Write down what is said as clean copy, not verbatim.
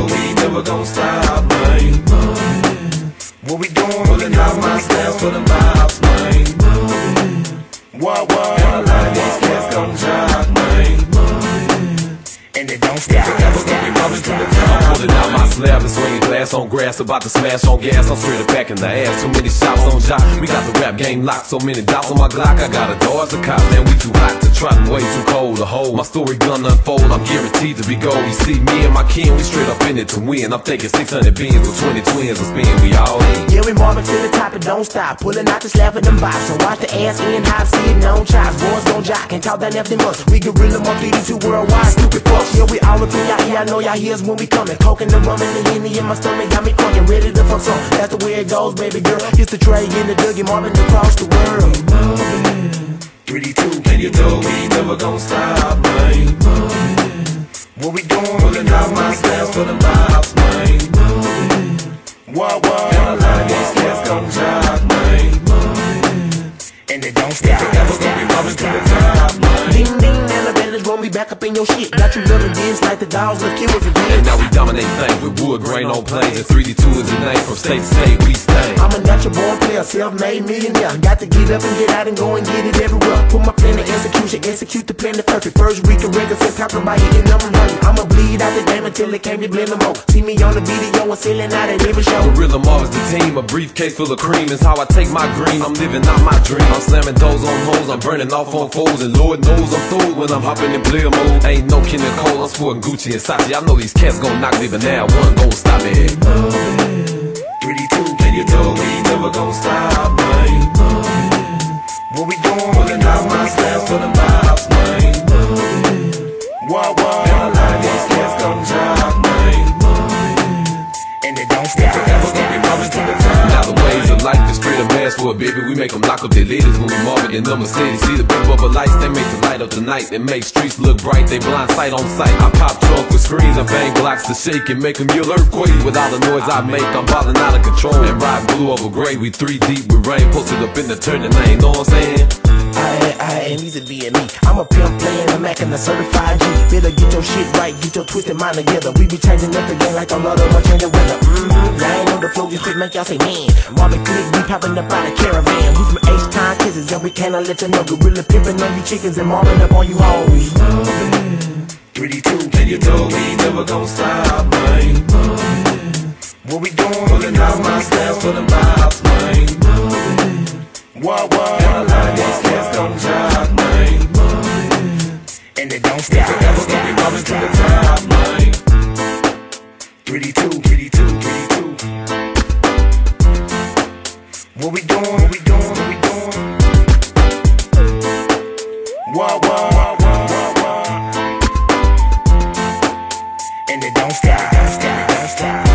we never gon' stop, man. What we doing? Pulling out my stamps for the vibes, man. What? And a lot of these cats gon' job, man. And they don't stop. Forever gon' be mobbing to the top. I'm pulling out my slab and swinging glass on grass, about to smash on gas. I'm straight up back in the ass. Too many shots on jock. We got the rap game locked. So many dots on my Glock. I got a door as a cop. Man, we too hot to trot and way too cold to hold. My story gonna unfold. I'm guaranteed to be gold. You see me and my kin, we straight up in it to win. I'm thinking 600 beans with 20 twins will spin. We all in. Yeah, we mobbing to the top and don't stop. Pulling out the slab in them box. So watch the ass in high, sitting on chops. Boys gon' jock and talk that empty much. We gorilla monkey, these two worldwide stupid fucks. Yeah, we all up in y'all ear. I know y'all hears when we coming. Coke and the rum and the Henny in my stomach got me crunking, ready to fuck some. That's the way it goes, baby girl. It's the tray in the Dougie, mobbing across the world. 3D2, and you know we never gon' stop, man. What we doing? Pulling out my stamps for the vibes, man. What? And a lot of these cats gon' job, man. And they don't stop. Forever gon' be mobbing to the top, man. Ding ding, elevators gon' be back up in your shit. Got you loving this like the dogs look kill with the And now we dominate things with wood grain on planes. And 3D2 is the name. From state to state we stay. I'm a natural born player, self-made millionaire. Got to get up and get out and go and get it everywhere. Put my plan to execution, execute the plan to perfect. First week of regular, since talking about hitting them hurting. I'ma bleed out the game until it came to blend them all. See me on the video and selling out at every show. Gorilla Mob is the team, a briefcase full of cream is how I take my green. I'm living out my dream. I'm slamming doors on hoes, I'm burning off on foes, and Lord knows I'm through when I'm hopping in player mode. Ain't no Ken and Cole, I'm sporting Gucci and Sachi. I know these cats gon' knock me, but now one gon' stop me. 3D2, and you know we never gon' stop, man. What we doing? Pulling out my stamps for the vibes, man. What? And a lot of these cats gon' job, man. And they don't stop. Forever gon' be mobbing to the top. Now the ways of life is straight up ass for a baby. We make them lock up their ladies when we mob it in number city. See the big bubble lights, they make the light up the night. They make streets look bright, they blind sight on sight. I pop trunk with screens and bang blocks to shake and make them yell earthquake. With all the noise I make, I'm ballin' out of control. And ride blue over gray, we 3 deep with rain. Posted up in the turning lane, know what I'm saying? I ain't easy being me. I'm a pimp playing a Mac and a certified G. Better get your shit right, get your twisted mind together. We be changing up the game like a lot of my changing weather. Y'all ain't on the flow, just make y'all say man. Marvin Click, we popping up out of caravan. We some H-time kisses, and we cannot let you know. Gorilla pimping on you chickens and Marvin up on you hoes. 3D2, and you know we never gon' stop, man. What we doing? Pulling out my stamps for the vibes, man. What? And a lot of these cats gon' job, man. And they don't stop. Forever gon' be mobbing to the top, man. 3D2, 3D2, 3D2. What we doing? What we doing? What we doing? What? And they don't stop. Don't stop.